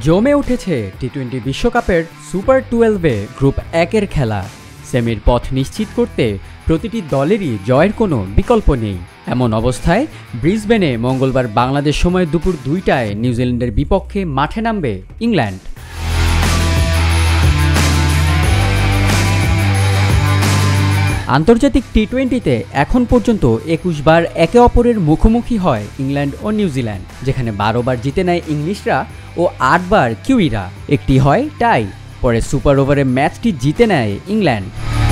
জমে উঠেছে টি-20 বিশ্বকাপের সুপার 12-এ গ্রুপ 1-এর খেলা। সেমির পথ নিশ্চিত করতে প্রতিটি দলেরই জয়ের কোনো বিকল্প নেই। এমন অবস্থায় ব্রিসবেনে মঙ্গলবার বাংলাদেশ সময় দুপুর 2টায় নিউজিল্যান্ডের বিপক্ষে মাঠে নামবে ইংল্যান্ড। আন্তর্জাতিক টি-20তে এখন পর্যন্ত 21 বার একে অপরের মুখোমুখি হয় ইংল্যান্ড ও নিউজিল্যান্ড, যেখানে 12 বার জিতে নেয় ইংলিশরা ও 8 বার কিউইরা। একটি হয় টাই, পরে সুপার ওভারে ম্যাচটি জিতে নেয় ইংল্যান্ড।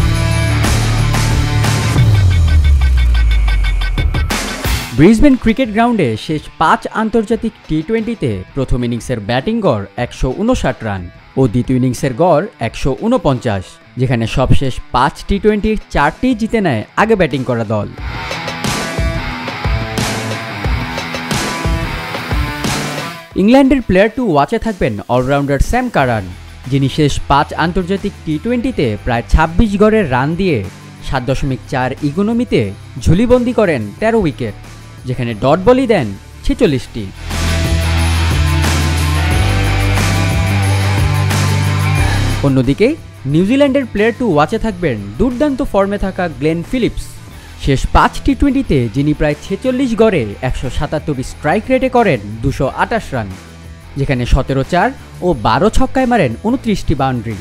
ব্রিসবেন ক্রিকেট গ্রাউন্ডে শেষ 5 আন্তর্জাতিক টি-20তে প্রথম ইনিংসের ব্যাটিং গড় 159 রান ও দ্বিতীয় ইনিংসের গড় 149, যেখানে সবশেষ 5 টি-20-র 4টি জিতে নেয় আগে ব্যাটিং করা দল। ইংল্যান্ডের প্লেয়ার টু ওয়াচে থাকবেন অলরাউন্ডার স্যাম কারান, যিনি শেষ 5 আন্তর্জাতিক টি-20তে প্রায় 26 গড়ের রান দিয়ে 7.4 ইকোনমিতে ঝুলিবন্দি করেন 13 উইকেট, যেখানে ডট বলই দেন 46টি। অন্যদিকে নিউজিল্যান্ডের প্লেয়ার টু ওয়াচে থাকবেন দুর্দান্ত ফর্মে থাকা গ্লেন ফিলিপস। শেষ 5 টি-20তে যিনি প্রায় 46 গড়ে 177 স্ট্রাইক রেটে করেন 228 রান, যেখানে 17-4 ও 12 ছক্কায় মারেন 29টি বাউন্ডারি।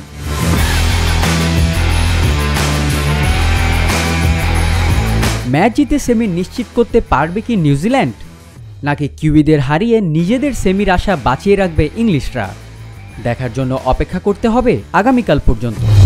ম্যাচ জিতে সেমি নিশ্চিত করতে পারবে কি নিউজিল্যান্ড, নাকি কিউইদের হারিয়ে নিজেদের সেমির আশা বাঁচিয়ে রাখবে ইংলিশরা? দেখার জন্য অপেক্ষা করতে হবে আগামীকাল পর্যন্ত।